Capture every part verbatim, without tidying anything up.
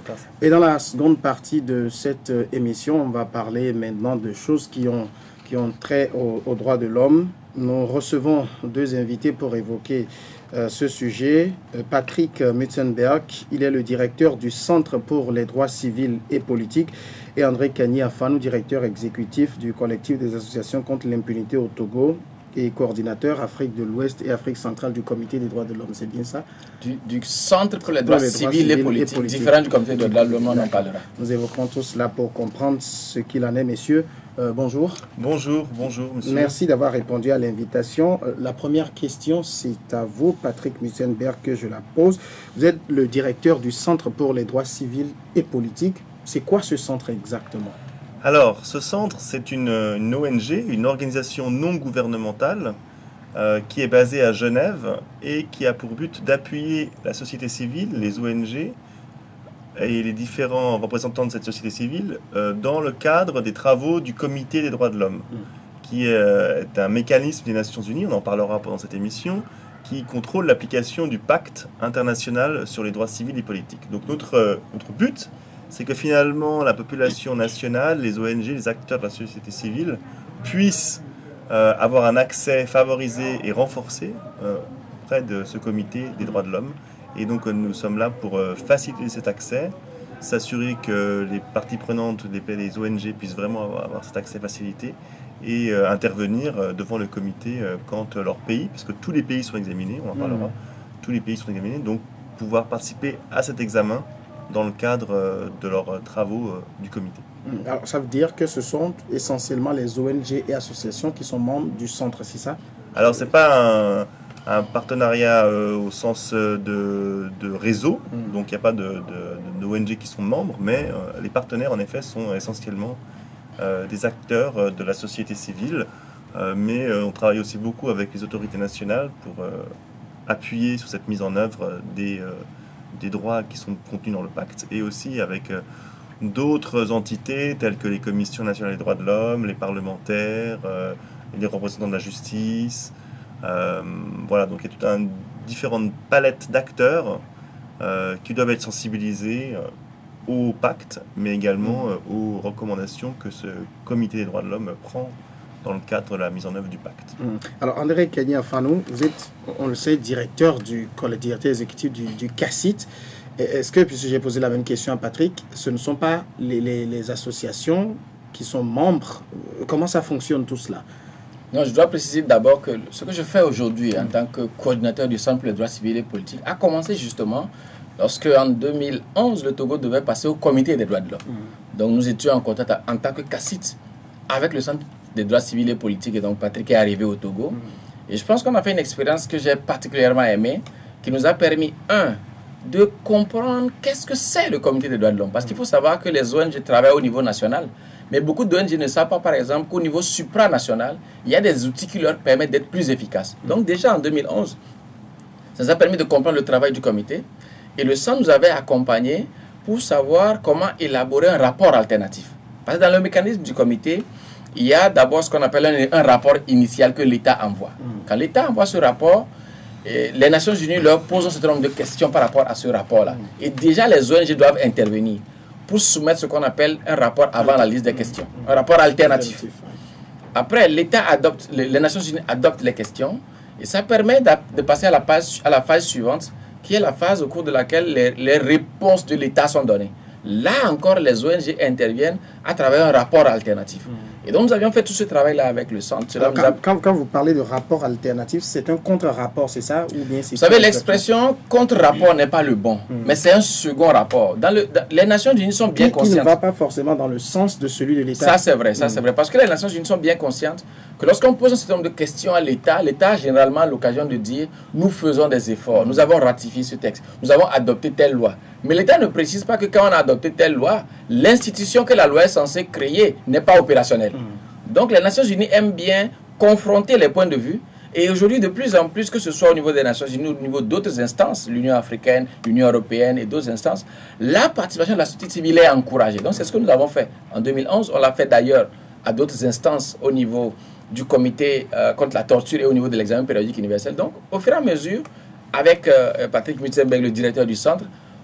Et dans la seconde partie de cette émission, on va parler maintenant de choses qui ont, qui ont trait aux, aux droits de l'homme. Nous recevons deux invités pour évoquer euh, ce sujet. Euh, Patrick Mutzenberg, il est le directeur du Centre pour les droits civils et politiques, et André Kani Afanou, directeur exécutif du collectif des associations contre l'impunité au Togo et coordinateur Afrique de l'Ouest et Afrique centrale du Comité des droits de l'homme. C'est bien ça? Du, du Centre pour les droits, pour les droits civils, civils et politiques, et politiques. Différent du Comité des droits de l'homme, on en parlera. Nous évoquons tout cela pour comprendre ce qu'il en est, messieurs. Euh, bonjour. Bonjour, bonjour, monsieur. Merci d'avoir répondu à l'invitation. Euh, la première question, c'est à vous, Patrick Mutzenberg, que je la pose. Vous êtes le directeur du Centre pour les droits civils et politiques. C'est quoi ce centre exactement? Alors, ce centre, c'est une, une O N G, une organisation non gouvernementale euh, qui est basée à Genève et qui a pour but d'appuyer la société civile, les O N G et les différents représentants de cette société civile euh, dans le cadre des travaux du Comité des droits de l'homme, mmh. qui est, euh, est un mécanisme des Nations Unies, on en parlera pendant cette émission, qui contrôle l'application du pacte international sur les droits civils et politiques. Donc notre, euh, notre but, c'est que finalement la population nationale, les O N G, les acteurs de la société civile puissent euh, avoir un accès favorisé et renforcé euh, auprès de ce comité des droits de l'homme. Et donc nous sommes là pour euh, faciliter cet accès, s'assurer que les parties prenantes, les, les O N G puissent vraiment avoir, avoir cet accès facilité et euh, intervenir euh, devant le comité euh, quand euh, leur pays, parce que tous les pays sont examinés, on en parlera, mmh. tous les pays sont examinés, donc pouvoir participer à cet examen dans le cadre de leurs travaux du comité. Alors, ça veut dire que ce sont essentiellement les O N G et associations qui sont membres du centre, c'est ça? Alors, ce n'est pas un, un partenariat euh, au sens de, de réseau, mm. donc il n'y a pas de, de, de O N G qui sont membres, mais euh, les partenaires, en effet, sont essentiellement euh, des acteurs de la société civile, euh, mais euh, on travaille aussi beaucoup avec les autorités nationales pour euh, appuyer sur cette mise en œuvre des... Euh, des droits qui sont contenus dans le pacte, et aussi avec euh, d'autres entités telles que les commissions nationales des droits de l'homme, les parlementaires, euh, les représentants de la justice. Euh, voilà, donc il y a toute une différente palette d'acteurs euh, qui doivent être sensibilisés euh, au pacte, mais également euh, aux recommandations que ce comité des droits de l'homme prend dans le cadre de la mise en œuvre du pacte. Alors, André Kani Afanou, vous êtes, on le sait, directeur du directeur exécutif du, du C A C I T. Est-ce que, puisque j'ai posé la même question à Patrick, ce ne sont pas les, les, les associations qui sont membres? Comment ça fonctionne tout cela? Non, je dois préciser d'abord que ce que je fais aujourd'hui en tant que coordinateur du Centre pour les droits civils et politiques a commencé justement lorsque, en deux mille onze, le Togo devait passer au Comité des droits de l'homme. Mmh. Donc, nous étions en contact en tant que C A C I T avec le Centre des droits civils et politiques, et donc Patrick est arrivé au Togo. Mmh. Et je pense qu'on a fait une expérience que j'ai particulièrement aimée, qui nous a permis, un, de comprendre qu'est-ce que c'est le Comité des droits de l'homme. Parce qu'il faut savoir que les O N G travaillent au niveau national, mais beaucoup d'O N G ne savent pas, par exemple, qu'au niveau supranational, il y a des outils qui leur permettent d'être plus efficaces. Mmh. Donc déjà en deux mille onze, ça nous a permis de comprendre le travail du comité, et le centre nous avait accompagnés pour savoir comment élaborer un rapport alternatif. Parce que dans le mécanisme du comité, il y a d'abord ce qu'on appelle un, un rapport initial que l'État envoie. Mmh. Quand l'État envoie ce rapport, et les Nations Unies leur posent un certain nombre de questions par rapport à ce rapport-là. Mmh. Et déjà, les O N G doivent intervenir pour soumettre ce qu'on appelle un rapport avant la liste des questions, mmh. un rapport alternatif. Après, l'État adopte, les Nations Unies adoptent les questions, et ça permet de passer à la, phase, à la phase suivante, qui est la phase au cours de laquelle les, les réponses de l'État sont données. Là encore, les O N G interviennent à travers un rapport alternatif. Mmh. Et donc, nous avions fait tout ce travail-là avec le centre. Alors, quand, a... quand, quand vous parlez de rapport alternatif, c'est un contre-rapport, c'est ça ou bien c'est... Vous savez, l'expression contre-rapport n'est pas le bon, mmh. mais c'est un second rapport. Dans le, dans, les Nations Unies sont bien qui, conscientes. Qui ne va pas forcément dans le sens de celui de l'État. Ça, c'est vrai, ça, mmh. c'est vrai. Parce que les Nations Unies sont bien conscientes que lorsqu'on pose un certain nombre de questions à l'État, l'État a généralement l'occasion de dire « nous faisons des efforts, nous avons ratifié ce texte, nous avons adopté telle loi ». Mais l'État ne précise pas que quand on a adopté telle loi, l'institution que la loi est censée créer n'est pas opérationnelle. Mmh. Donc les Nations Unies aiment bien confronter les points de vue. Et aujourd'hui, de plus en plus, que ce soit au niveau des Nations Unies ou au niveau d'autres instances, l'Union africaine, l'Union européenne et d'autres instances, la participation de la société civile est encouragée. Donc c'est ce que nous avons fait en deux mille onze. On l'a fait d'ailleurs à d'autres instances au niveau du comité euh, contre la torture et au niveau de l'examen périodique universel. Donc au fur et à mesure, avec euh, Patrick Mutzenberg, le directeur du centre,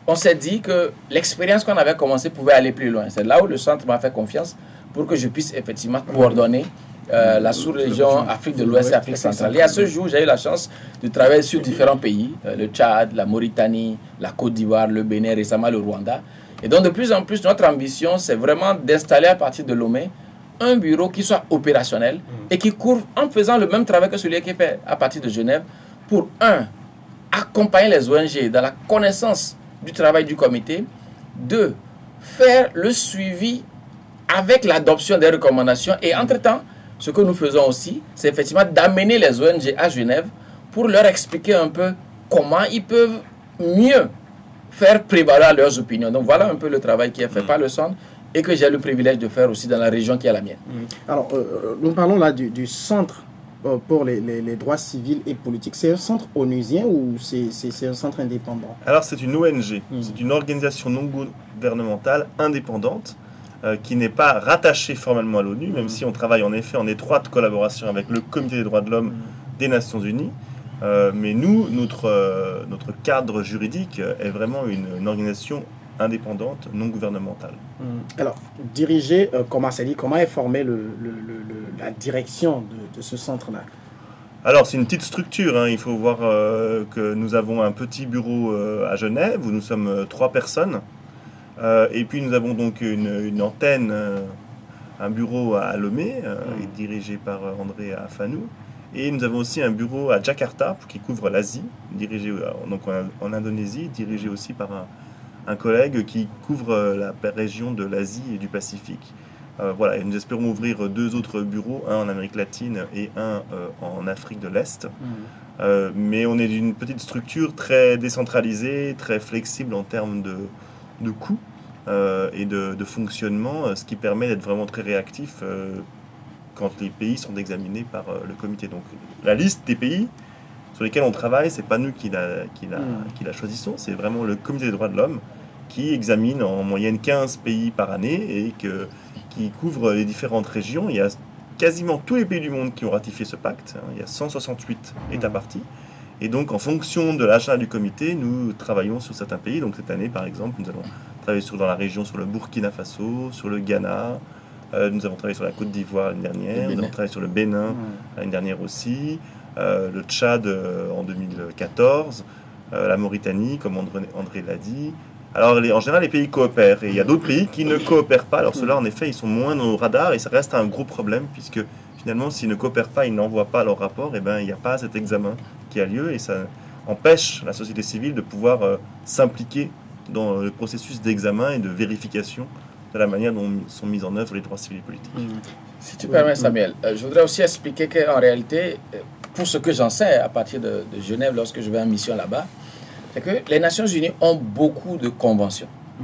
on s'est dit que l'expérience qu'on avait commencé pouvait aller plus loin. C'est là où le centre m'a fait confiance pour que je puisse effectivement coordonner euh, la sous-région Afrique de l'Ouest et Afrique centrale. Et à ce jour, j'ai eu la chance de travailler sur différents pays, euh, le Tchad, la Mauritanie, la Côte d'Ivoire, le Bénin, récemment le Rwanda. Et donc de plus en plus, notre ambition, c'est vraiment d'installer à partir de Lomé un bureau qui soit opérationnel et qui couvre en faisant le même travail que celui qui est fait à partir de Genève pour, un, accompagner les O N G dans la connaissance du travail du comité, deux, faire le suivi avec l'adoption des recommandations et entre-temps, ce que nous faisons aussi, c'est effectivement d'amener les O N G à Genève pour leur expliquer un peu comment ils peuvent mieux faire prévaloir leurs opinions. Donc voilà un peu le travail qui est fait par le centre et que j'ai le privilège de faire aussi dans la région qui est la mienne. Alors, euh, nous parlons là du, du centre euh, pour les, les, les droits civils et politiques. C'est un centre onusien ou c'est un centre indépendant? Alors, c'est une O N G, mmh. c'est une organisation non gouvernementale indépendante euh, qui n'est pas rattachée formellement à l'ONU, même mmh. si on travaille en effet en étroite collaboration avec le Comité des droits de l'homme mmh. des Nations Unies. Euh, mais nous, notre, euh, notre cadre juridique est vraiment une, une organisation indépendante, non gouvernementale. Alors, diriger, euh, comment c'est dit, comment est formée le, le, le, la direction de, de ce centre-là? Alors, c'est une petite structure. Hein. Il faut voir euh, que nous avons un petit bureau euh, à Genève où nous sommes euh, trois personnes. Euh, et puis, nous avons donc une, une antenne, euh, un bureau à Lomé, euh, mmh. dirigé par euh, André Afanou. Et nous avons aussi un bureau à Jakarta qui couvre l'Asie, dirigé donc en, en Indonésie, dirigé aussi par un, un collègue qui couvre la région de l'Asie et du Pacifique. Euh, voilà, et nous espérons ouvrir deux autres bureaux, un en Amérique latine et un euh, en Afrique de l'Est. Mmh. Euh, mais on est d'une petite structure très décentralisée, très flexible en termes de, de coûts euh, et de, de fonctionnement, ce qui permet d'être vraiment très réactif euh, quand les pays sont examinés par euh, le comité. Donc la liste des pays sur lesquels on travaille, c'est pas nous qui la, qui la, mmh. qui la choisissons, c'est vraiment le comité des droits de l'homme qui examine en moyenne quinze pays par année et que, qui couvre les différentes régions. Il y a quasiment tous les pays du monde qui ont ratifié ce pacte, hein. Il y a cent soixante-huit mmh. États partis. Et donc en fonction de l'agenda du comité, nous travaillons sur certains pays. Donc cette année par exemple, nous allons travailler sur, dans la région sur le Burkina Faso, sur le Ghana. Euh, nous avons travaillé sur la Côte d'Ivoire l'année dernière, nous avons travaillé sur le Bénin mmh. l'année dernière aussi, euh, le Tchad euh, en deux mille quatorze, euh, la Mauritanie, comme André, André l'a dit. Alors les, en général, les pays coopèrent et il y a d'autres pays qui ne coopèrent pas. Alors ceux-là, en effet, ils sont moins dans nos radars et ça reste un gros problème puisque finalement, s'ils ne coopèrent pas, ils n'envoient pas leur rapport, et ben il n'y a pas cet examen qui a lieu et ça empêche la société civile de pouvoir euh, s'impliquer dans le processus d'examen et de vérification de la manière dont sont mis en œuvre les droits civils et politiques. Si tu permets, Samuel, euh, je voudrais aussi expliquer qu'en réalité, pour ce que j'en sais à partir de, de Genève, lorsque je vais en mission là-bas, c'est que les Nations Unies ont beaucoup de conventions. Mm.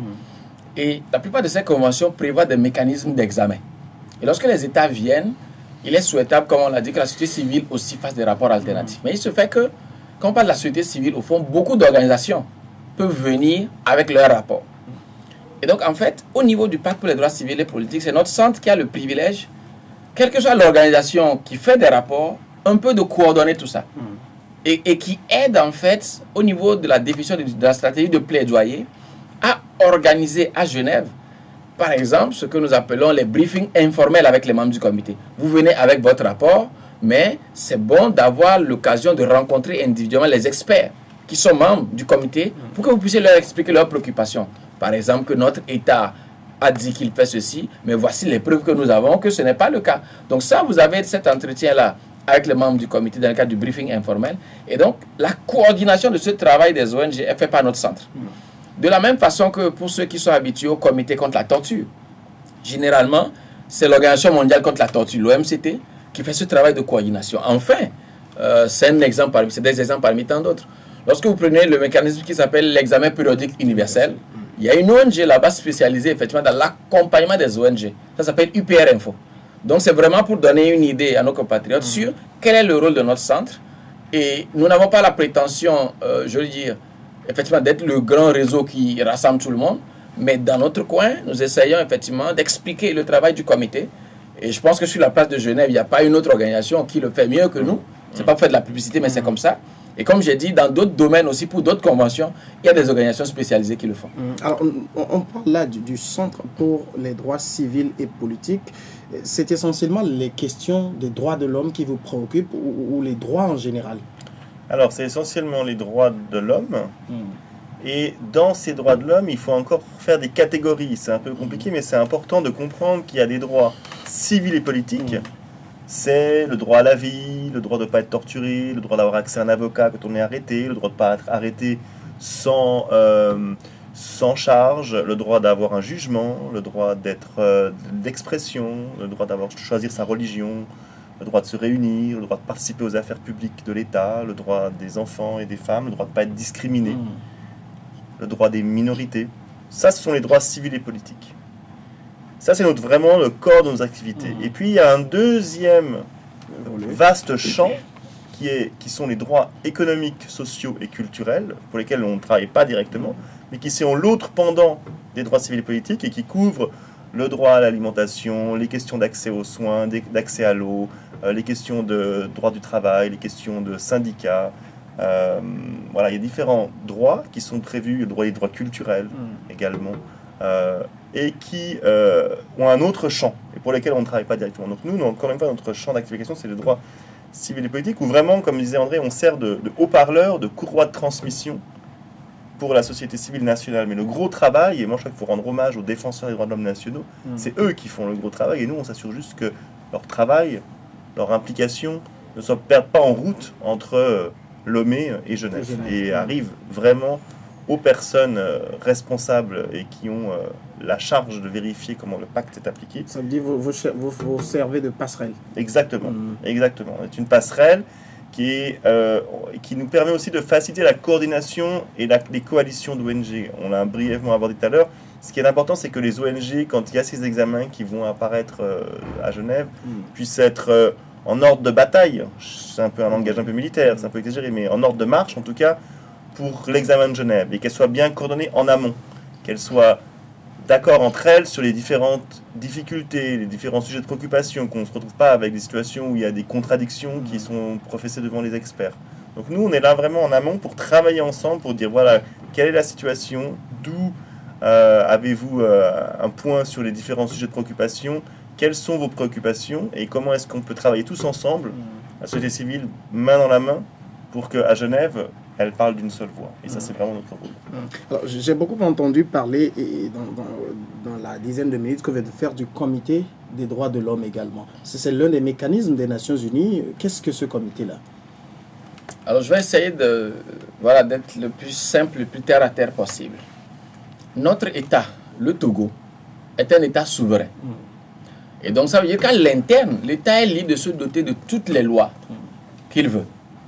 Et la plupart de ces conventions prévoient des mécanismes d'examen. Et lorsque les États viennent, il est souhaitable, comme on l'a dit, que la société civile aussi fasse des rapports alternatifs. Mm. Mais il se fait que, quand on parle de la société civile, au fond, beaucoup d'organisations peuvent venir avec leurs rapports. Et donc, en fait, au niveau du pacte pour les droits civils et politiques, c'est notre centre qui a le privilège, quelle que soit l'organisation qui fait des rapports, un peu de coordonner tout ça. Mm. Et, et qui aide, en fait, au niveau de la définition de, de la stratégie de plaidoyer, à organiser à Genève, par exemple, ce que nous appelons les briefings informels avec les membres du comité. Vous venez avec votre rapport, mais c'est bon d'avoir l'occasion de rencontrer individuellement les experts qui sont membres du comité pour que vous puissiez leur expliquer leurs préoccupations. Par exemple, que notre État a dit qu'il fait ceci, mais voici les preuves que nous avons que ce n'est pas le cas. Donc ça, vous avez cet entretien-là avec les membres du comité dans le cadre du briefing informel. Et donc, la coordination de ce travail des O N G est faite par notre centre. De la même façon que pour ceux qui sont habitués au comité contre la torture, généralement, c'est l'Organisation mondiale contre la torture, l'O M C T, qui fait ce travail de coordination. Enfin, euh, c'est un exemple parmi, c'est des exemples parmi tant d'autres. Lorsque vous prenez le mécanisme qui s'appelle l'examen périodique universel, il y a une O N G là-bas spécialisée effectivement dans l'accompagnement des O N G. Ça s'appelle U P R Info. Donc c'est vraiment pour donner une idée à nos compatriotes mmh. sur quel est le rôle de notre centre. Et nous n'avons pas la prétention, euh, je veux dire, effectivement d'être le grand réseau qui rassemble tout le monde. Mais dans notre coin, nous essayons effectivement d'expliquer le travail du comité. Et je pense que sur la place de Genève, il n'y a pas une autre organisation qui le fait mieux que nous. C'est pas pour faire de la publicité, mais c'est comme ça. Et comme j'ai dit, dans d'autres domaines aussi, pour d'autres conventions, il y a des organisations spécialisées qui le font. Alors, on, on parle là du, du Centre pour les droits civils et politiques. C'est essentiellement les questions des droits de l'homme qui vous préoccupent ou, ou les droits en général? Alors, c'est essentiellement les droits de l'homme. Mm. Et dans ces droits de l'homme, il faut encore faire des catégories. C'est un peu compliqué, mais c'est important de comprendre qu'il y a des droits civils et politiques. Mm. C'est le droit à la vie, le droit de ne pas être torturé, le droit d'avoir accès à un avocat quand on est arrêté, le droit de ne pas être arrêté sans, euh, sans charge, le droit d'avoir un jugement, le droit d'être euh, d'expression, le droit d'avoir de choisir sa religion, le droit de se réunir, le droit de participer aux affaires publiques de l'État, le droit des enfants et des femmes, le droit de ne pas être discriminé, mmh. le droit des minorités. Ça, ce sont les droits civils et politiques. Ça, c'est notre, vraiment le corps de nos activités. Mmh. Et puis, il y a un deuxième vaste champ qui, est, qui sont les droits économiques, sociaux et culturels, pour lesquels on ne travaille pas directement, mais qui sont l'autre pendant des droits civils et politiques et qui couvrent le droit à l'alimentation, les questions d'accès aux soins, d'accès à l'eau, euh, les questions de droit du travail, les questions de syndicats. Euh, voilà, il y a différents droits qui sont prévus, le droit des droits culturels mmh. également. Euh, et qui euh, ont un autre champ, et pour lesquels on ne travaille pas directement. Donc nous, encore une fois, notre champ d'activation, c'est le droit civil et politique, où vraiment, comme disait André, on sert de, de haut-parleur, de courroie de transmission pour la société civile nationale. Mais le gros travail, et moi je crois qu'il faut rendre hommage aux défenseurs des droits de l'homme nationaux, mmh. c'est eux qui font le gros travail, et nous, on s'assure juste que leur travail, leur implication, ne se perdent pas en route entre euh, Lomé et Genève, et, Genève, et arrivent vraiment aux personnes euh, responsables et qui ont euh, la charge de vérifier comment le pacte est appliqué. Ça veut dire que vous, vous, vous, vous servez de passerelle. Exactement, mmh. exactement. C'est une passerelle qui, est, euh, qui nous permet aussi de faciliter la coordination et la, les coalitions d'O N G. On l'a brièvement abordé tout à l'heure. Ce qui est important, c'est que les O N G, quand il y a ces examens qui vont apparaître euh, à Genève, mmh. puissent être euh, en ordre de bataille. C'est un peu un langage un peu militaire, c'est un peu exagéré, mais en ordre de marche en tout cas, pour l'examen de Genève, et qu'elles soient bien coordonnées en amont, qu'elles soient d'accord entre elles sur les différentes difficultés, les différents sujets de préoccupation, qu'on ne se retrouve pas avec des situations où il y a des contradictions qui sont professées devant les experts. Donc nous, on est là vraiment en amont pour travailler ensemble, pour dire voilà, quelle est la situation, d'où euh, avez-vous euh, un point sur les différents sujets de préoccupation, quelles sont vos préoccupations, et comment est-ce qu'on peut travailler tous ensemble, la société civile, main dans la main, pour qu'à Genève, elle parle d'une seule voix. Et ça, c'est vraiment notre rôle. J'ai beaucoup entendu parler, et dans, dans, dans la dizaine de minutes que vous venez de faire, du comité des droits de l'homme également. C'est l'un des mécanismes des Nations Unies. Qu'est-ce que ce comité-là? Alors, je vais essayer de, voilà, d'être le plus simple, le plus terre-à-terre possible. Notre État, le Togo, est un État souverain. Mm. Et donc, ça veut dire qu'à l'interne, l'État est libre de se doter de toutes les lois mm. qu'il veut.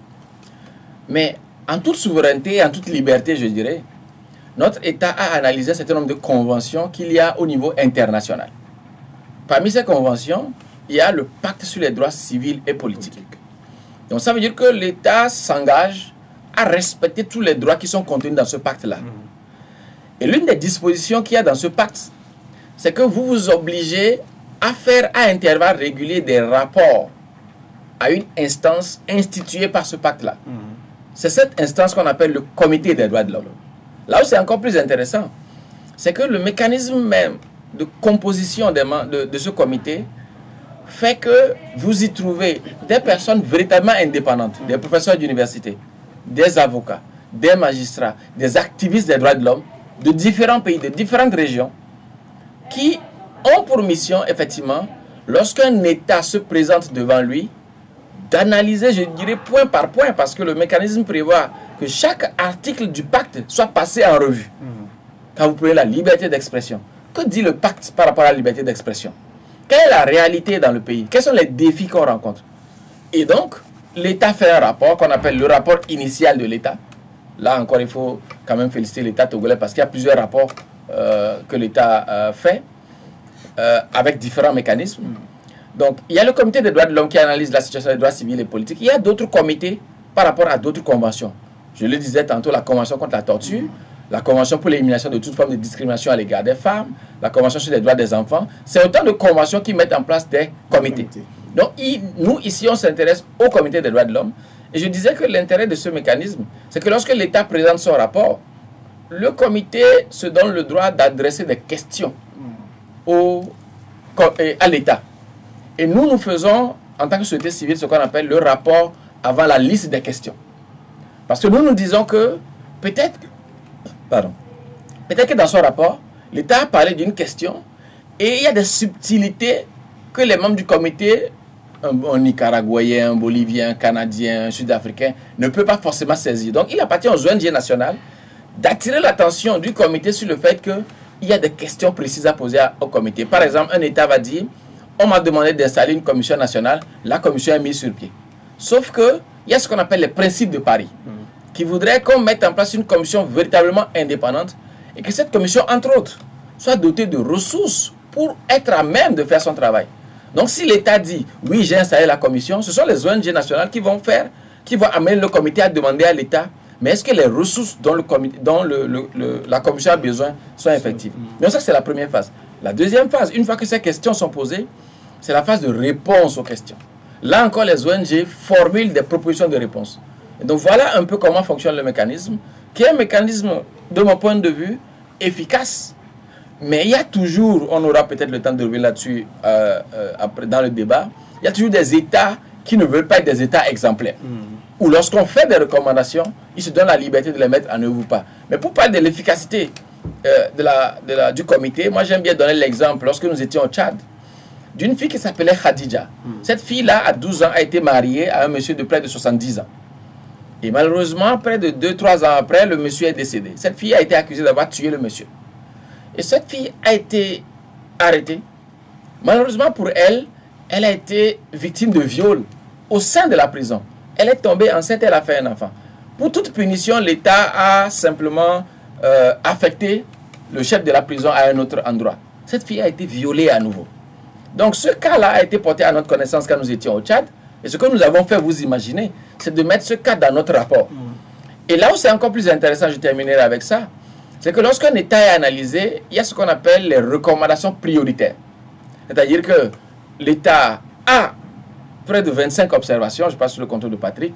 Mais en toute souveraineté et en toute liberté, je dirais, notre État a analysé un certain nombre de conventions qu'il y a au niveau international. Parmi ces conventions, il y a le pacte sur les droits civils et politiques. Donc ça veut dire que l'État s'engage à respecter tous les droits qui sont contenus dans ce pacte-là. Et l'une des dispositions qu'il y a dans ce pacte, c'est que vous vous obligez à faire à intervalles réguliers des rapports à une instance instituée par ce pacte-là. C'est cette instance qu'on appelle le comité des droits de l'homme. Là où c'est encore plus intéressant, c'est que le mécanisme même de composition des de, de ce comité fait que vous y trouvez des personnes véritablement indépendantes, des professeurs d'université, des avocats, des magistrats, des activistes des droits de l'homme de différents pays, de différentes régions, qui ont pour mission, effectivement, lorsqu'un État se présente devant lui, d'analyser, je dirais, point par point, parce que le mécanisme prévoit que chaque article du pacte soit passé en revue. Mmh. Quand vous prenez la liberté d'expression, que dit le pacte par rapport à la liberté d'expression? Quelle est la réalité dans le pays? Quels sont les défis qu'on rencontre? Et donc, l'État fait un rapport qu'on appelle le rapport initial de l'État. Là encore, il faut quand même féliciter l'État togolais parce qu'il y a plusieurs rapports euh, que l'État euh, fait euh, avec différents mécanismes. Mmh. Donc, il y a le comité des droits de l'homme qui analyse la situation des droits civils et politiques. Il y a d'autres comités par rapport à d'autres conventions. Je le disais tantôt, la convention contre la torture, la convention pour l'élimination de toute forme de discrimination à l'égard des femmes, la convention sur les droits des enfants. C'est autant de conventions qui mettent en place des comités. Donc, il, nous, ici, on s'intéresse au comité des droits de l'homme. Et je disais que l'intérêt de ce mécanisme, c'est que lorsque l'État présente son rapport, le comité se donne le droit d'adresser des questions au, à l'État. Et nous, nous faisons, en tant que société civile, ce qu'on appelle le rapport avant la liste des questions. Parce que nous, nous disons que peut-être, pardon, peut-être que dans son rapport, l'État a parlé d'une question et il y a des subtilités que les membres du comité, un, un Nicaraguayen, un Bolivien, un Canadien, un Sud-Africain, ne peut pas forcément saisir. Donc, il appartient aux O N G nationales d'attirer l'attention du comité sur le fait qu'il y a des questions précises à poser au comité. Par exemple, un État va dire, on m'a demandé d'installer une commission nationale, la commission est mise sur pied. Sauf que il y a ce qu'on appelle les principes de Paris, mmh. qui voudraient qu'on mette en place une commission véritablement indépendante et que cette commission, entre autres, soit dotée de ressources pour être à même de faire son travail. Donc si l'État dit, oui, j'ai installé la commission, ce sont les O N G nationales qui vont faire, qui vont amener le comité à demander à l'État, mais est-ce que les ressources dont, le comité, dont le, le, le, la commission a besoin sont effectives? Donc ça, c'est la première phase. La deuxième phase, une fois que ces questions sont posées, c'est la phase de réponse aux questions. Là encore, les O N G formulent des propositions de réponse. Et donc voilà un peu comment fonctionne le mécanisme, qui est un mécanisme, de mon point de vue, efficace. Mais il y a toujours, on aura peut-être le temps de revenir là-dessus euh, euh, après, dans le débat, il y a toujours des États qui ne veulent pas être des États exemplaires. Mmh. Ou lorsqu'on fait des recommandations, ils se donnent la liberté de les mettre en œuvre ou pas. Mais pour parler de l'efficacité euh, de la, de la, du comité, moi j'aime bien donner l'exemple, lorsque nous étions au Tchad, d'une fille qui s'appelait Khadija. Mmh. Cette fille-là, à douze ans, a été mariée à un monsieur de près de soixante-dix ans. Et malheureusement, près de deux trois ans après, le monsieur est décédé. Cette fille a été accusée d'avoir tué le monsieur. Et cette fille a été arrêtée. Malheureusement pour elle, elle a été victime de viol au sein de la prison. Elle est tombée enceinte, elle a fait un enfant. Pour toute punition, l'État a simplement euh, affecté le chef de la prison à un autre endroit. Cette fille a été violée à nouveau. Donc ce cas-là a été porté à notre connaissance quand nous étions au Tchad. Et ce que nous avons fait, vous imaginez, c'est de mettre ce cas dans notre rapport. Mmh. Et là où c'est encore plus intéressant, je terminerai avec ça, c'est que lorsqu'un État est analysé, il y a ce qu'on appelle les recommandations prioritaires. C'est-à-dire que l'État a près de vingt-cinq observations, je passe sous le contrôle de Patrick,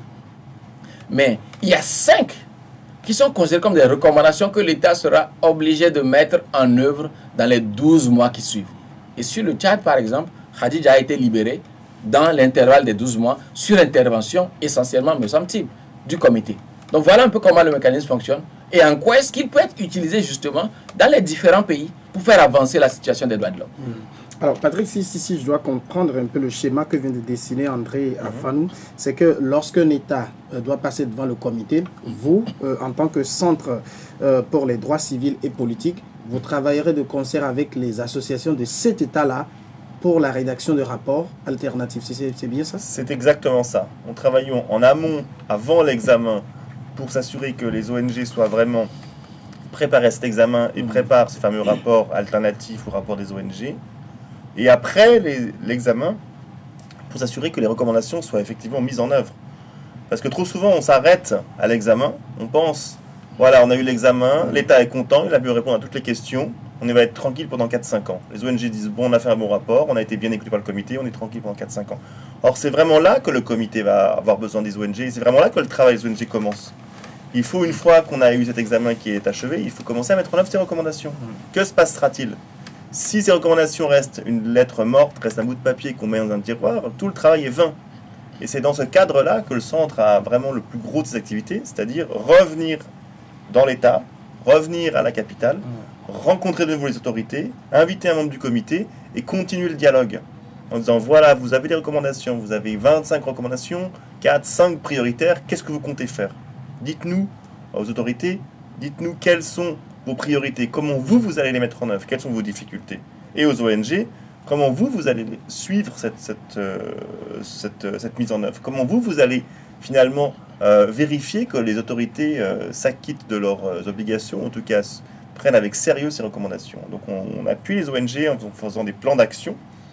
mais il y a cinq qui sont considérées comme des recommandations que l'État sera obligé de mettre en œuvre dans les douze mois qui suivent. Et sur le Tchad, par exemple, Khadija a été libérée dans l'intervalle des douze mois sur intervention essentiellement, me semble-t-il, du comité. Donc voilà un peu comment le mécanisme fonctionne et en quoi est-ce qu'il peut être utilisé justement dans les différents pays pour faire avancer la situation des droits de l'homme. Mmh. Alors Patrick, si, si, si je dois comprendre un peu le schéma que vient de dessiner André mmh. Afanou, c'est que lorsqu'un État euh, doit passer devant le comité, vous, euh, en tant que centre euh, pour les droits civils et politiques, vous travaillerez de concert avec les associations de cet État-là pour la rédaction de rapports alternatifs. C'est bien ça? C'est exactement ça. Nous travaillons en amont, avant l'examen, pour s'assurer que les O N G soient vraiment préparés à cet examen et préparent ces fameux rapports alternatifs aux rapports des O N G. Et après l'examen, pour s'assurer que les recommandations soient effectivement mises en œuvre. Parce que trop souvent, on s'arrête à l'examen, on pense, voilà, on a eu l'examen, l'État est content, il a pu répondre à toutes les questions, on va être tranquille pendant quatre cinq ans. Les O N G disent, bon, on a fait un bon rapport, on a été bien écouté par le comité, on est tranquille pendant quatre cinq ans. Or, c'est vraiment là que le comité va avoir besoin des O N G, et c'est vraiment là que le travail des O N G commence. Il faut, une fois qu'on a eu cet examen qui est achevé, il faut commencer à mettre en œuvre ces recommandations. Que se passera-t-il? Si ces recommandations restent une lettre morte, restent un bout de papier qu'on met dans un tiroir, tout le travail est vain. Et c'est dans ce cadre-là que le centre a vraiment le plus gros de ses activités, c'est-à-dire revenir dans l'État, revenir à la capitale, rencontrer de nouveau les autorités, inviter un membre du comité et continuer le dialogue. En disant, voilà, vous avez des recommandations, vous avez vingt-cinq recommandations, quatre, cinq prioritaires, qu'est-ce que vous comptez faire? Dites-nous aux autorités, dites-nous quelles sont vos priorités, comment vous, vous allez les mettre en œuvre, quelles sont vos difficultés. Et aux O N G, comment vous, vous allez suivre cette, cette, euh, cette, cette mise en œuvre, comment vous, vous allez finalement euh, vérifier que les autorités euh, s'acquittent de leurs euh, obligations, en tout cas prennent avec sérieux ces recommandations. Donc on, on appuie les O N G en faisant des plans d'action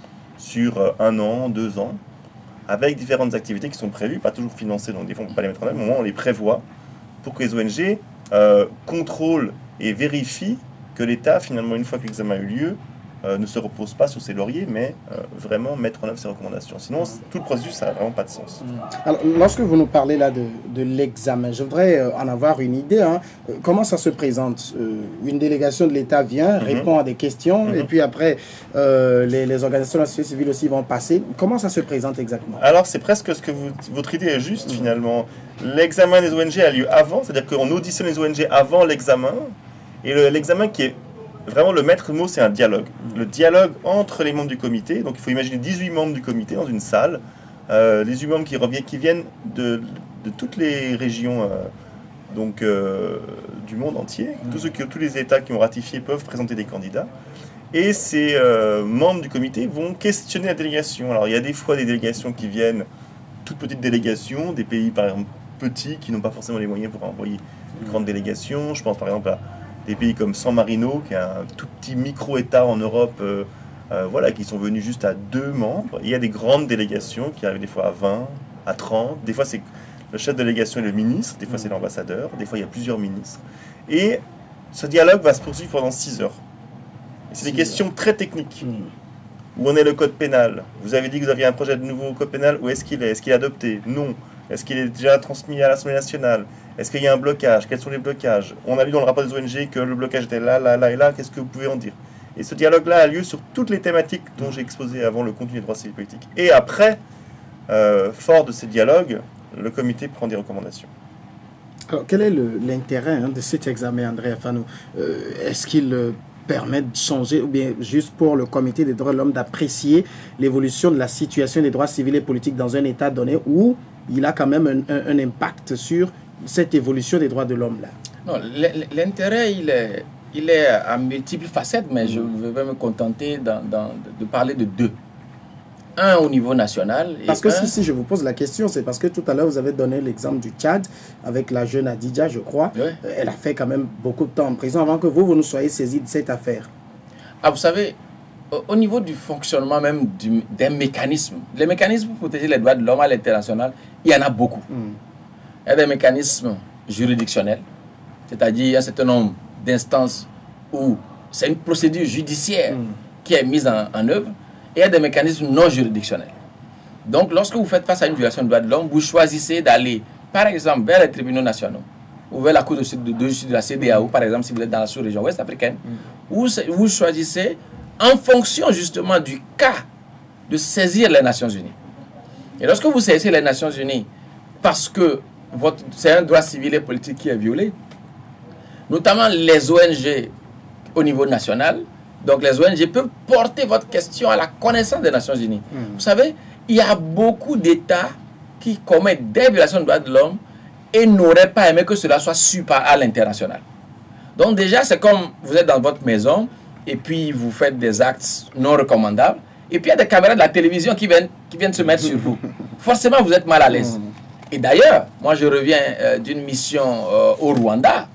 sur euh, un an, deux ans, avec différentes activités qui sont prévues, pas toujours financées, donc des fois on ne peut pas les mettre en œuvre, mais au moins on les prévoit pour que les O N G euh, contrôlent et vérifient que l'État, finalement, une fois que l'examen a eu lieu, euh, ne se repose pas sur ses lauriers, mais euh, vraiment mettre en œuvre ses recommandations. Sinon, tout le processus, ça n'a vraiment pas de sens. Alors, lorsque vous nous parlez là de, de l'examen, je voudrais euh, en avoir une idée. Hein. Euh, comment ça se présente? euh, Une délégation de l'État vient, mm-hmm. répond à des questions, mm-hmm. et puis après, euh, les, les organisations de la société civile aussi vont passer. Comment ça se présente exactement? Alors, c'est presque ce que vous, votre idée est juste, mm-hmm. finalement. L'examen des O N G a lieu avant, c'est-à-dire qu'on auditionne les O N G avant l'examen, et le, l'examen qui est vraiment le maître mot, c'est un dialogue. Le dialogue entre les membres du comité. Donc il faut imaginer dix-huit membres du comité dans une salle. Euh, les dix-huit membres qui, reviennent, qui viennent de, de toutes les régions euh, donc, euh, du monde entier. Tous, ceux qui, tous les États qui ont ratifié peuvent présenter des candidats. Et ces euh, membres du comité vont questionner la délégation. Alors il y a des fois des délégations qui viennent, toutes petites délégations, des pays par exemple petits qui n'ont pas forcément les moyens pour envoyer une grande délégation. Je pense par exemple à des pays comme San Marino, qui est un tout petit micro-État en Europe, euh, euh, voilà, qui sont venus juste à deux membres. Et il y a des grandes délégations qui arrivent des fois à vingt, à trente. Des fois, c'est le chef de délégation et le ministre. Des fois, c'est l'ambassadeur. Des fois, il y a plusieurs ministres. Et ce dialogue va se poursuivre pendant six heures. Et c'est des questions très techniques. Où en est le code pénal? Vous avez dit que vous aviez un projet de nouveau code pénal. Où est-ce qu'il est? Est-ce qu'il est adopté? Non. Est-ce qu'il est déjà transmis à l'Assemblée nationale? Est-ce qu'il y a un blocage? Quels sont les blocages? On a vu dans le rapport des O N G que le blocage était là, là, là et là. Qu'est-ce que vous pouvez en dire? Et ce dialogue-là a lieu sur toutes les thématiques dont j'ai exposé avant le contenu des droits civils et politiques. Et après, euh, fort de ces dialogues, le comité prend des recommandations. Alors, quel est le, l'intérêt hein, de cet examen, André Afano? euh, Est-ce qu'il euh, permet de changer, ou bien juste pour le comité des droits de l'homme d'apprécier l'évolution de la situation des droits civils et politiques dans un État donné, où il a quand même un, un, un impact sur cette évolution des droits de l'homme là? Non, l'intérêt, il est, il est à multiples facettes, mais je vais me contenter dans, dans, de parler de deux. Un au niveau national. Parce que un... si, si je vous pose la question, c'est parce que tout à l'heure, vous avez donné l'exemple du Tchad avec la jeune Adidja, je crois. Oui. Elle a fait quand même beaucoup de temps en prison avant que vous, vous nous soyez saisis de cette affaire. Ah, vous savez, au, au niveau du fonctionnement même du, des mécanismes, les mécanismes pour protéger les droits de l'homme à l'international, il y en a beaucoup. Mm. Il y a des mécanismes juridictionnels, c'est-à-dire un certain nombre d'instances où c'est une procédure judiciaire mm. qui est mise en, en œuvre, et il y a des mécanismes non juridictionnels. Donc, lorsque vous faites face à une violation des droits de l'homme, vous choisissez d'aller, par exemple, vers les tribunaux nationaux, ou vers la Cour de justice de, de la C E D A O, par exemple, si vous êtes dans la sous-région ouest africaine, mm. où vous choisissez, en fonction justement du cas, de saisir les Nations Unies. Et lorsque vous saisissez les Nations Unies, parce que c'est un droit civil et politique qui est violé, notamment les O N G au niveau national, donc les O N G peuvent porter votre question à la connaissance des Nations Unies. Mmh. Vous savez, il y a beaucoup d'États qui commettent des violations des droits de l'homme et n'auraient pas aimé que cela soit su par à l'international. Donc déjà, c'est comme vous êtes dans votre maison et puis vous faites des actes non recommandables et puis il y a des caméras de la télévision qui viennent, qui viennent se mettre sur vous. Forcément, vous êtes mal à l'aise. Mmh. Et d'ailleurs, moi je reviens euh, d'une mission euh, au Rwanda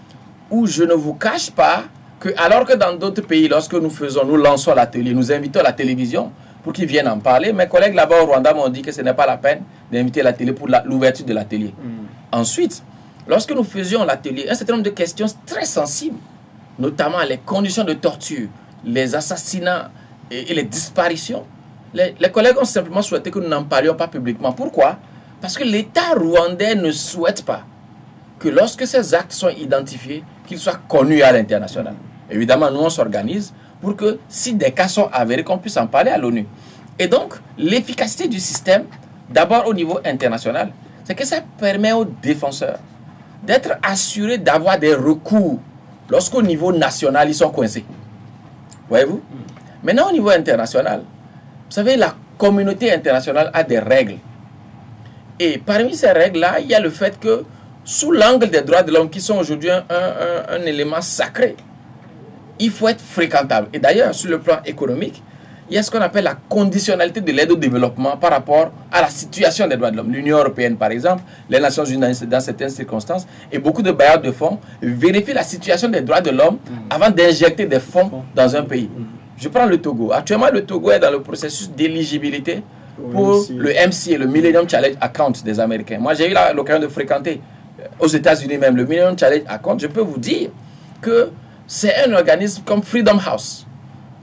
où je ne vous cache pas que, alors que dans d'autres pays, lorsque nous faisons, nous lançons l'atelier, nous invitons la télévision pour qu'ils viennent en parler, mes collègues là-bas au Rwanda m'ont dit que ce n'est pas la peine d'inviter la télé pour l'ouverture de l'atelier. Mm. Ensuite, lorsque nous faisions l'atelier, un certain nombre de questions très sensibles, notamment les conditions de torture, les assassinats et, et les disparitions, les, les collègues ont simplement souhaité que nous n'en parlions pas publiquement. Pourquoi ? Parce que l'État rwandais ne souhaite pas que lorsque ces actes sont identifiés, qu'ils soient connus à l'international. Évidemment, nous, on s'organise pour que, si des cas sont avérés, qu'on puisse en parler à l'ONU. Et donc, l'efficacité du système, d'abord au niveau international, c'est que ça permet aux défenseurs d'être assurés d'avoir des recours lorsqu'au niveau national, ils sont coincés. Voyez-vous ? Maintenant, au niveau international, vous savez, la communauté internationale a des règles. Et parmi ces règles-là, il y a le fait que, sous l'angle des droits de l'homme, qui sont aujourd'hui un, un, un élément sacré, il faut être fréquentable. Et d'ailleurs, sur le plan économique, il y a ce qu'on appelle la conditionnalité de l'aide au développement par rapport à la situation des droits de l'homme. L'Union européenne, par exemple, les Nations Unies dans certaines circonstances, et beaucoup de bailleurs de fonds vérifient la situation des droits de l'homme mmh. avant d'injecter des fonds dans un pays. Mmh. Je prends le Togo. Actuellement, le Togo est dans le processus d'éligibilité pour le M C A, le Millennium Challenge Account des Américains. Moi, j'ai eu l'occasion de fréquenter aux États-Unis même le Millennium Challenge Account. Je peux vous dire que c'est un organisme comme Freedom House,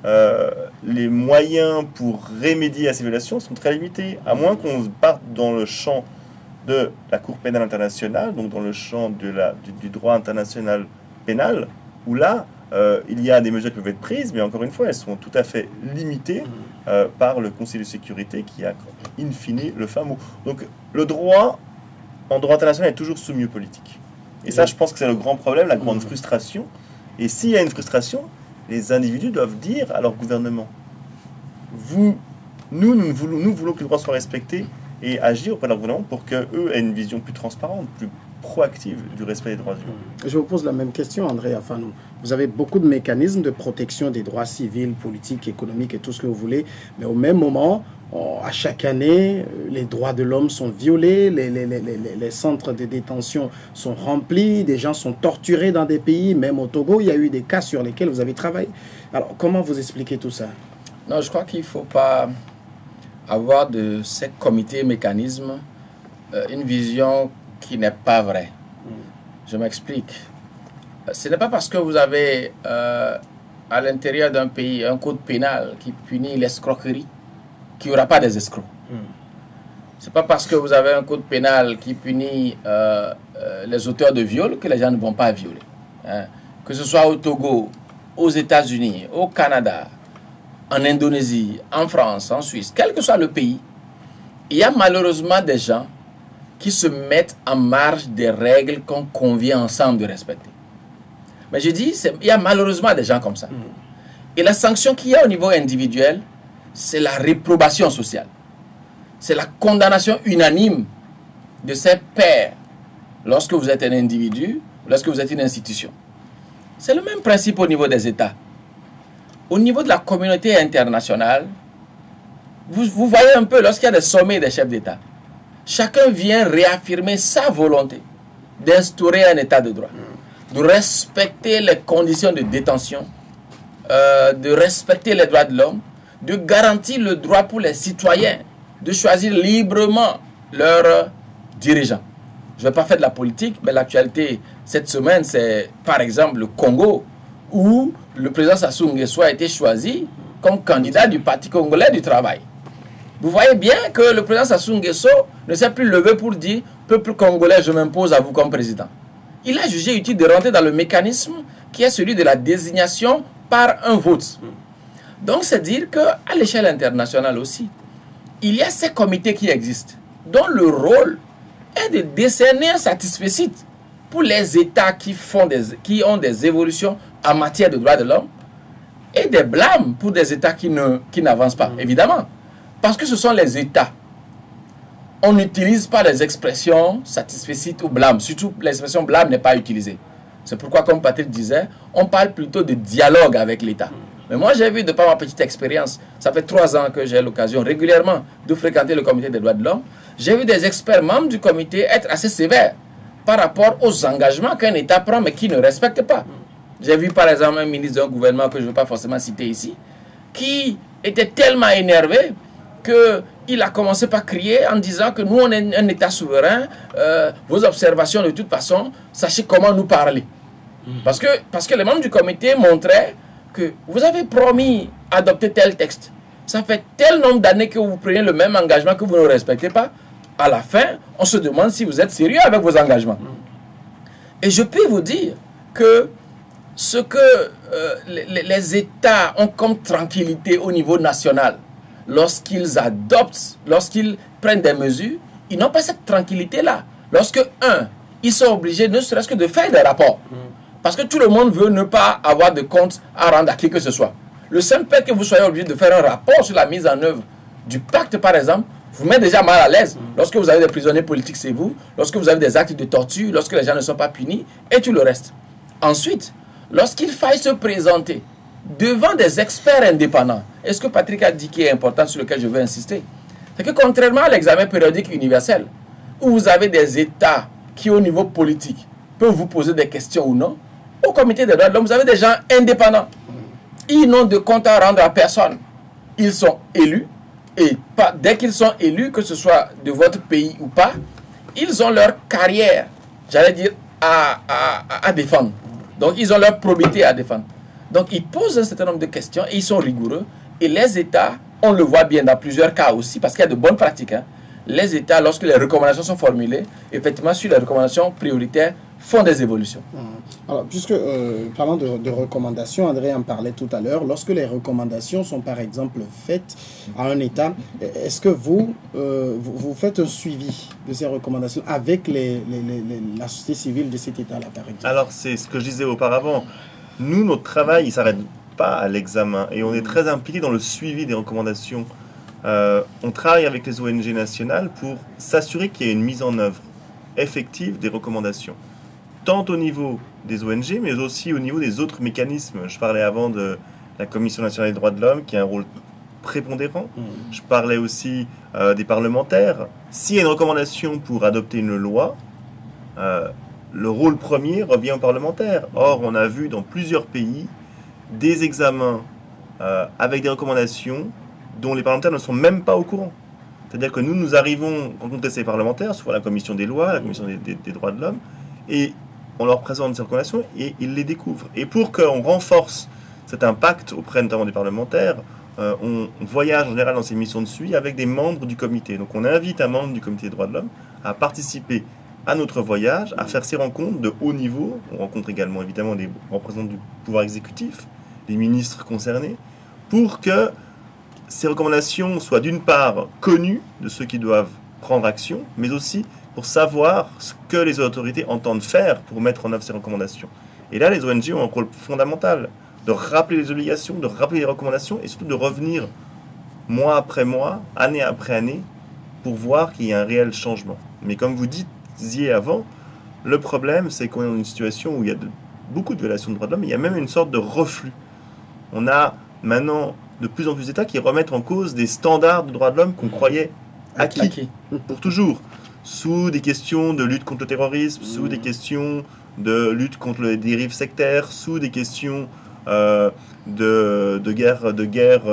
euh, les moyens pour remédier à ces violations sont très limités, à moins qu'on parte dans le champ de la Cour pénale internationale, donc dans le champ de la, du, du droit international pénal, où là, euh, il y a des mesures qui peuvent être prises, mais encore une fois, elles sont tout à fait limitées euh, par le Conseil de sécurité qui a, in fine, le fin mot. Donc, le droit, en droit international, est toujours soumis aux politiques. Et ça, je pense que c'est le grand problème, la grande frustration. Et s'il y a une frustration, les individus doivent dire à leur gouvernement, vous, nous, nous voulons, nous voulons que le droit soit respecté et agir auprès de leur gouvernement pour qu'eux aient une vision plus transparente, plus proactive du respect des droits humains. Je vous pose la même question, André Afanou. Vous avez beaucoup de mécanismes de protection des droits civils, politiques, économiques et tout ce que vous voulez, mais au même moment, à chaque année, les droits de l'homme sont violés, les, les, les, les, les centres de détention sont remplis, des gens sont torturés dans des pays, même au Togo, il y a eu des cas sur lesquels vous avez travaillé. Alors, comment vous expliquez tout ça? Non, je crois qu'il ne faut pas avoir de ces comités, mécanismes, euh, une vision qui n'est pas vraie. Je m'explique. Ce n'est pas parce que vous avez euh, à l'intérieur d'un pays un code pénal qui punit l'escroquerie qu'il n'y aura pas des escrocs. Mm. Ce n'est pas parce que vous avez un code pénal qui punit euh, euh, les auteurs de viol que les gens ne vont pas violer. Hein. Que ce soit au Togo, aux États-Unis, au Canada, en Indonésie, en France, en Suisse, quel que soit le pays, il y a malheureusement des gens qui se mettent en marge des règles qu'on convient ensemble de respecter. Mais je dis, il y a malheureusement des gens comme ça. Mm. Et la sanction qu'il y a au niveau individuel, c'est la réprobation sociale. C'est la condamnation unanime de ses pairs lorsque vous êtes un individu, lorsque vous êtes une institution. C'est le même principe au niveau des États. Au niveau de la communauté internationale, vous, vous voyez un peu, lorsqu'il y a des sommets des chefs d'État, chacun vient réaffirmer sa volonté d'instaurer un état de droit, de respecter les conditions de détention, euh, de respecter les droits de l'homme, de garantir le droit pour les citoyens de choisir librement leurs dirigeants. Je ne vais pas faire de la politique, mais l'actualité cette semaine, c'est par exemple le Congo, où le président Sassou Nguesso a été choisi comme candidat du Parti congolais du travail. Vous voyez bien que le président Sassou Nguesso ne s'est plus levé pour dire « Peuple congolais, je m'impose à vous comme président ». Il a jugé utile de rentrer dans le mécanisme qui est celui de la désignation par un vote. Donc, c'est dire qu'à l'échelle internationale aussi, il y a ces comités qui existent, dont le rôle est de décerner un satisfecit pour les États qui, font des, qui ont des évolutions en matière de droits de l'homme et des blâmes pour des États qui ne, qui n'avancent pas, évidemment. Parce que ce sont les États. On n'utilise pas les expressions satisfecit ou blâme. Surtout, l'expression blâme n'est pas utilisée. C'est pourquoi, comme Patrick disait, on parle plutôt de dialogue avec l'État. Mais moi, j'ai vu, de par ma petite expérience, ça fait trois ans que j'ai l'occasion régulièrement de fréquenter le comité des droits de l'homme, j'ai vu des experts membres du comité être assez sévères par rapport aux engagements qu'un État prend mais qui ne respecte pas. J'ai vu par exemple un ministre d'un gouvernement que je ne veux pas forcément citer ici, qui était tellement énervé qu'il a commencé par crier en disant que nous, on est un État souverain, euh, vos observations de toute façon, sachez comment nous parler. Parce que, parce que les membres du comité montraient que vous avez promis d'adopter tel texte. Ça fait tel nombre d'années que vous prenez le même engagement que vous ne respectez pas. À la fin, on se demande si vous êtes sérieux avec vos engagements. Et je peux vous dire que ce que euh, les, les États ont comme tranquillité au niveau national, lorsqu'ils adoptent, lorsqu'ils prennent des mesures, ils n'ont pas cette tranquillité-là. Lorsque, un, ils sont obligés ne serait-ce que de faire des rapports. Parce que tout le monde veut ne pas avoir de compte à rendre à qui que ce soit. Le simple fait que vous soyez obligé de faire un rapport sur la mise en œuvre du pacte, par exemple, vous met déjà mal à l'aise. Lorsque vous avez des prisonniers politiques, c'est vous. Lorsque vous avez des actes de torture, lorsque les gens ne sont pas punis, et tout le reste. Ensuite, lorsqu'il faille se présenter devant des experts indépendants, et ce que Patrick a dit qui est important, sur lequel je veux insister, c'est que contrairement à l'examen périodique universel, où vous avez des États qui, au niveau politique, peuvent vous poser des questions ou non, au comité des droits de l'homme, vous avez des gens indépendants. Ils n'ont de compte à rendre à personne. Ils sont élus, et pas, dès qu'ils sont élus, que ce soit de votre pays ou pas, ils ont leur carrière, j'allais dire, à, à, à défendre. Donc, ils ont leur probité à défendre. Donc, ils posent un certain nombre de questions et ils sont rigoureux. Et les États, on le voit bien dans plusieurs cas aussi, parce qu'il y a de bonnes pratiques. Hein. Les États, lorsque les recommandations sont formulées, effectivement, sur les recommandations prioritaires, font des évolutions. Alors, puisque, euh, parlant de, de recommandations, André en parlait tout à l'heure, lorsque les recommandations sont par exemple faites à un État, est-ce que vous, euh, vous, vous faites un suivi de ces recommandations avec les, les, les, les, la société civile de cet État-là, par exemple? Alors, c'est ce que je disais auparavant. Nous, notre travail, il ne s'arrête pas à l'examen et on est très impliqué dans le suivi des recommandations. Euh, on travaille avec les O N G nationales pour s'assurer qu'il y ait une mise en œuvre effective des recommandations, tant au niveau des O N G, mais aussi au niveau des autres mécanismes. Je parlais avant de la Commission nationale des droits de l'homme, qui a un rôle prépondérant. Mmh. Je parlais aussi euh, des parlementaires. S'il y a une recommandation pour adopter une loi, euh, le rôle premier revient aux parlementaires. Or, on a vu dans plusieurs pays des examens euh, avec des recommandations dont les parlementaires ne sont même pas au courant. C'est-à-dire que nous, nous arrivons à rencontrer ces parlementaires, soit la Commission des lois, la Commission des, des, des droits de l'homme, et on leur présente ces recommandations et ils les découvrent. Et pour qu'on renforce cet impact auprès notamment des parlementaires, euh, on, on voyage en général dans ces missions de suivi avec des membres du comité. Donc on invite un membre du comité des droits de l'homme à participer à notre voyage, à faire ces rencontres de haut niveau. On rencontre également évidemment des représentants du pouvoir exécutif, les ministres concernés, pour que ces recommandations soient d'une part connues de ceux qui doivent prendre action, mais aussi pour savoir ce que les autorités entendent faire pour mettre en œuvre ces recommandations. Et là, les O N G ont un rôle fondamental de rappeler les obligations, de rappeler les recommandations et surtout de revenir mois après mois, année après année, pour voir qu'il y a un réel changement. Mais comme vous disiez avant, le problème, c'est qu'on est dans une situation où il y a de, beaucoup de violations de droits de l'homme, mais il y a même une sorte de reflux. On a maintenant de plus en plus d'États qui remettent en cause des standards de droits de l'homme qu'on croyait acquis, acquis pour toujours, sous des questions de lutte contre le terrorisme, sous des questions de lutte contre les dérives sectaires, sous des questions euh, de, de guerre, de guerre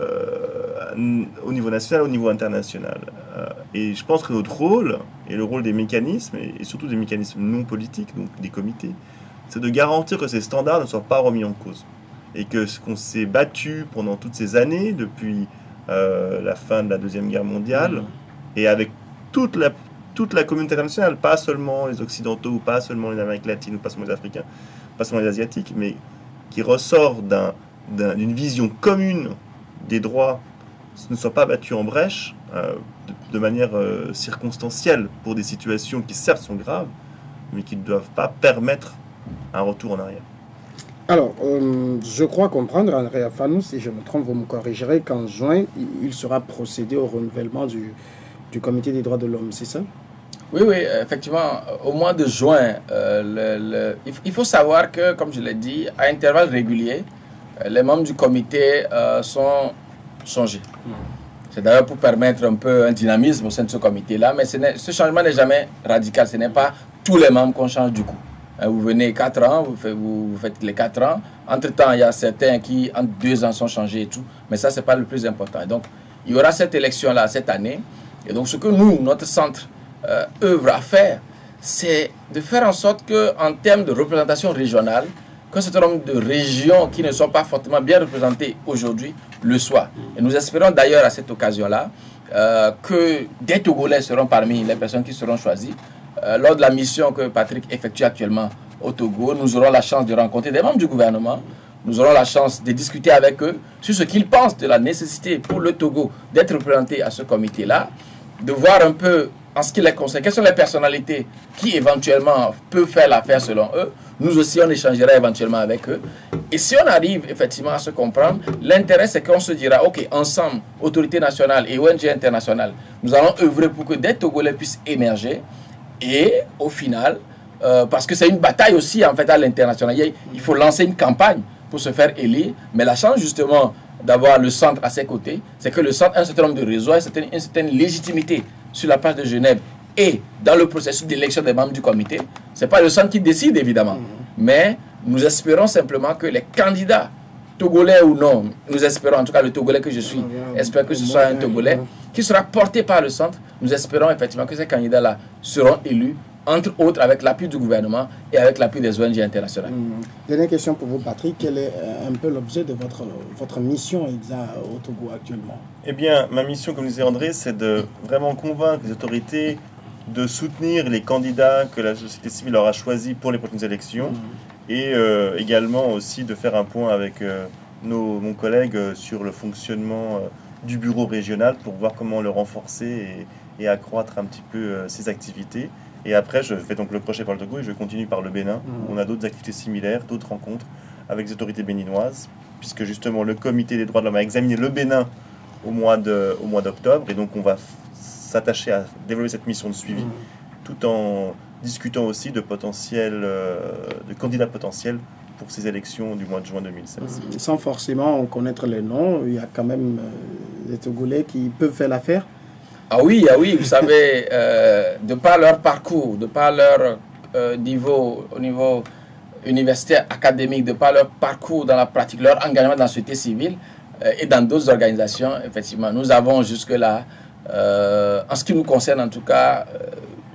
euh, au niveau national, au niveau international. Euh, et je pense que notre rôle, et le rôle des mécanismes, et, et surtout des mécanismes non politiques, donc des comités, c'est de garantir que ces standards ne soient pas remis en cause. Et que ce qu'on s'est battu pendant toutes ces années, depuis euh, la fin de la Deuxième Guerre mondiale, mmh. et avec toute la, toute la communauté internationale, pas seulement les Occidentaux, pas seulement les Amériques latines, ou pas seulement les Africains, pas seulement les Asiatiques, mais qui ressort d'un, d'un, d'une vision commune des droits, ne soient pas battus en brèche euh, de, de manière euh, circonstancielle pour des situations qui certes sont graves, mais qui ne doivent pas permettre un retour en arrière. Alors, euh, je crois comprendre, André Afanou, si je me trompe, vous me corrigerez, qu'en juin, il sera procédé au renouvellement du, du Comité des droits de l'homme, c'est ça? Oui, oui, effectivement, au mois de juin, euh, le, le, il faut savoir que, comme je l'ai dit, à intervalles réguliers, les membres du comité euh, sont changés. C'est d'ailleurs pour permettre un peu un dynamisme au sein de ce comité-là, mais ce, ce changement n'est jamais radical, ce n'est pas tous les membres qu'on change du coup. Vous venez quatre ans, vous faites, vous faites les quatre ans. Entre-temps, il y a certains qui, en deux ans, sont changés et tout. Mais ça, ce n'est pas le plus important. Et donc, il y aura cette élection-là cette année. Et donc, ce que nous, notre centre, euh, œuvre à faire, c'est de faire en sorte qu'en termes de représentation régionale, qu'un certain nombre de régions qui ne sont pas fortement bien représentées aujourd'hui le soient. Et nous espérons d'ailleurs à cette occasion-là euh, que des Togolais seront parmi les personnes qui seront choisies. Euh, lors de la mission que Patrick effectue actuellement au Togo, nous aurons la chance de rencontrer des membres du gouvernement. Nous aurons la chance de discuter avec eux sur ce qu'ils pensent de la nécessité pour le Togo d'être représenté à ce comité-là, de voir un peu en ce qui les concerne, quelles sont les personnalités qui éventuellement peuvent faire l'affaire selon eux. Nous aussi, on échangera éventuellement avec eux. Et si on arrive effectivement à se comprendre, l'intérêt c'est qu'on se dira, ok, ensemble, autorités nationales et O N G internationales, nous allons œuvrer pour que des Togolais puissent émerger. Et au final, euh, parce que c'est une bataille aussi en fait à l'international, il faut lancer une campagne pour se faire élire. Mais la chance justement d'avoir le centre à ses côtés, c'est que le centre a un certain nombre de réseaux, une certaine, une certaine légitimité sur la place de Genève et dans le processus d'élection des membres du comité. Ce n'est pas le centre qui décide évidemment, mais nous espérons simplement que les candidats, Togolais ou non, nous espérons, en tout cas le Togolais que je suis, espère que ce soit un Togolais qui sera porté par le centre. Nous espérons effectivement que ces candidats-là seront élus entre autres avec l'appui du gouvernement et avec l'appui des O N G internationales. Mmh. Dernière question pour vous, Patrick. Quel est euh, un peu l'objet de votre, votre mission au Togo actuellement? Eh bien, ma mission, comme disait André, c'est de vraiment convaincre les autorités de soutenir les candidats que la société civile aura choisis pour les prochaines élections, mmh. et euh, également aussi de faire un point avec euh, nos, mon collègue euh, sur le fonctionnement euh, du bureau régional pour voir comment le renforcer et, et accroître un petit peu euh, ses activités. Et après, je fais donc le crochet par le Togo et je continue par le Bénin, mmh. où on a d'autres activités similaires, d'autres rencontres avec les autorités béninoises, puisque justement le comité des droits de l'homme a examiné le Bénin au mois de, au mois d'octobre, et donc on va s'attacher à développer cette mission de suivi, mmh. tout en discutant aussi de potentiels, euh, de candidats potentiels pour ces élections du mois de juin deux mille seize. Mmh. Sans forcément connaître les noms, il y a quand même euh, des Togolais qui peuvent faire l'affaire. Ah oui, ah oui, vous savez, euh, de par leur parcours, de par leur euh, niveau, au niveau universitaire, académique, de par leur parcours dans la pratique, leur engagement dans la société civile euh, et dans d'autres organisations, effectivement, nous avons jusque-là, euh, en ce qui nous concerne en tout cas, euh,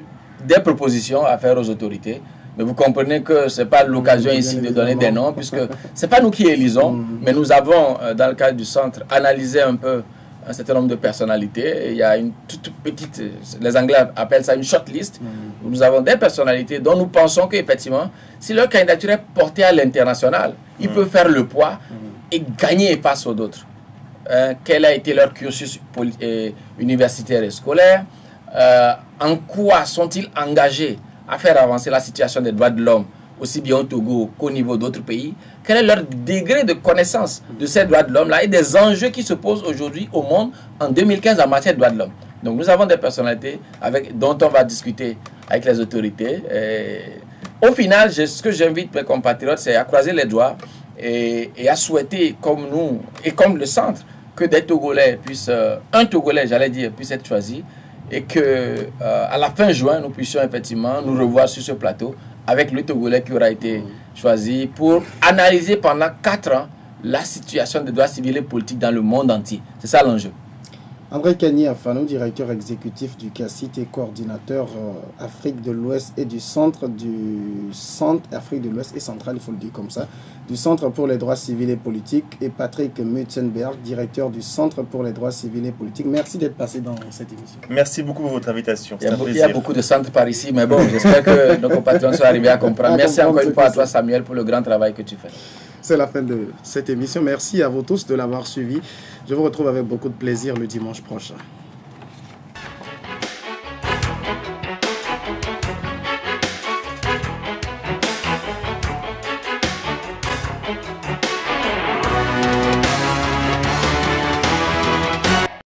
des propositions à faire aux autorités. Mais vous comprenez que ce n'est pas l'occasion mmh, ici de donner des noms, puisque ce n'est pas nous qui élisons, mmh. mais nous avons, euh, dans le cadre du centre, analysé un peu un certain nombre de personnalités. Et il y a une toute petite, les Anglais appellent ça une shortlist, mmh. où nous avons des personnalités dont nous pensons qu'effectivement, si leur candidature est portée à l'international, ils mmh. peuvent faire le poids mmh. et gagner face aux autres. Euh, quel a été leur cursus euh, universitaire et scolaire? euh, En quoi sont-ils engagés à faire avancer la situation des droits de l'homme, aussi bien au Togo qu'au niveau d'autres pays? Quel est leur degré de connaissance de ces droits de l'homme-là et des enjeux qui se posent aujourd'hui au monde en deux mille quinze en matière de droits de l'homme? Donc nous avons des personnalités avec, dont on va discuter avec les autorités. Et au final, je, ce que j'invite mes compatriotes, c'est à croiser les doigts et, et à souhaiter, comme nous et comme le centre, que des Togolais puissent, euh, un Togolais, j'allais dire, puisse être choisi, et que euh, à la fin juin, nous puissions effectivement nous revoir sur ce plateau avec le Togolais qui aura été choisi pour analyser pendant quatre ans la situation des droits civils et politiques dans le monde entier. C'est ça l'enjeu. André Kani Afanou, directeur exécutif du CACIT et coordinateur euh, Afrique de l'Ouest et du centre du centre Afrique de l'Ouest et centrale, il faut le dire comme ça, du Centre pour les droits civils et politiques, et Patrick Mutzenberg, directeur du Centre pour les droits civils et politiques. Merci d'être passé dans cette émission. Merci beaucoup pour votre invitation. Il y, a, il y a beaucoup de centres par ici, mais bon, j'espère que nos compatriotes sont arrivés à comprendre. À Merci comprendre encore une fois à toi, Samuel, pour le grand travail que tu fais. C'est la fin de cette émission. Merci à vous tous de l'avoir suivi. Je vous retrouve avec beaucoup de plaisir le dimanche prochain.